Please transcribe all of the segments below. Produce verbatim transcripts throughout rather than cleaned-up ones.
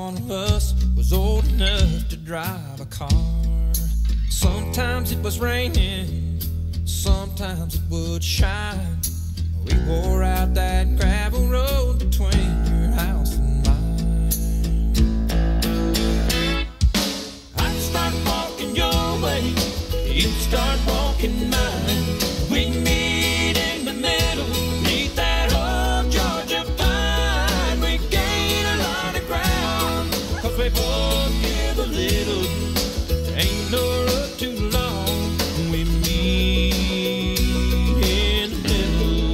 one of us was old enough to drive a car. Sometimes it was raining, sometimes it would shine. We wore out that gravel road between your house and mine. I'd start walking your way, you'd start walking mine. We'd meet in the middle, meet that old Georgia pine. We gain a lot of ground, cause we both give a little. Ain't no road too long, we meet in the middle.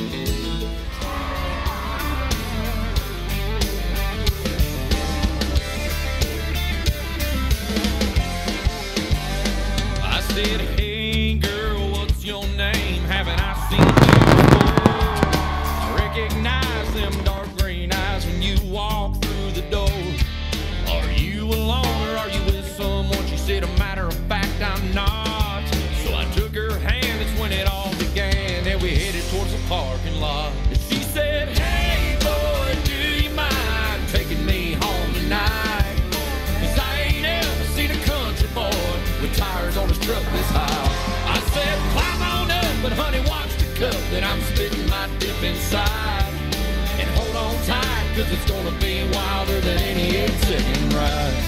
I said, hey girl, what's your name? Haven't I seen you before? I recognize them dark green eyes when you walk through the door. Are you alone or are you with someone? She said, a matter of fact, I'm not. So I took her hand, that's when it all began, and we headed towards the parking lot. And she said, hey boy, do you mind taking me home tonight? Cause I ain't ever seen a country boy with tires on his truck this high. I said, climb on up, but honey, watch the cup that I'm spitting my dip inside. And hold on tight, cause it's gonna be wilder than any eight-second ride.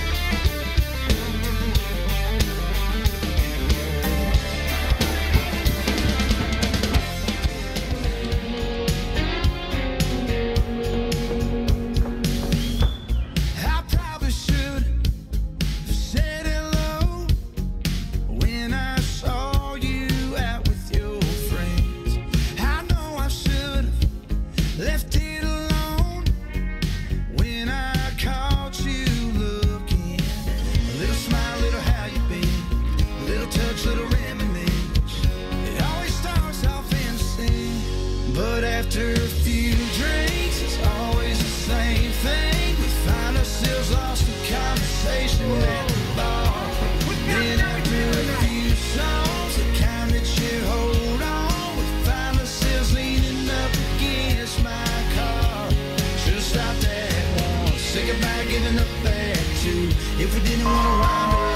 I probably should have said hello when I saw you out with your friends. I know I should have left it alone when I caught you looking. A little smile, little how you been, a little touch, little reminisce. It always starts off innocent, but after a few drinks, it's always the same thing. We find ourselves lost in conversation at the bar. Then after a few songs, the kind that you hold on, we find ourselves leaning up against my car. Should've stopped at one, say goodbye, giving up that two. If we didn't want to wind up